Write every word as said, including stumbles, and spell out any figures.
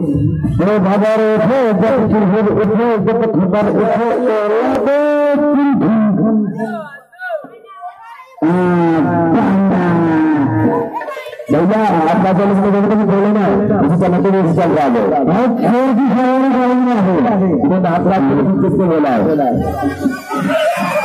वो खबर उठे जब चिड़िर उठे जब खबर उठे भैया आप बात बोले तो बोले ना इसी समय तो नहीं चल रहा है बहुत छोड़ की सवारी ना हो तो आप रात को किसको बोला है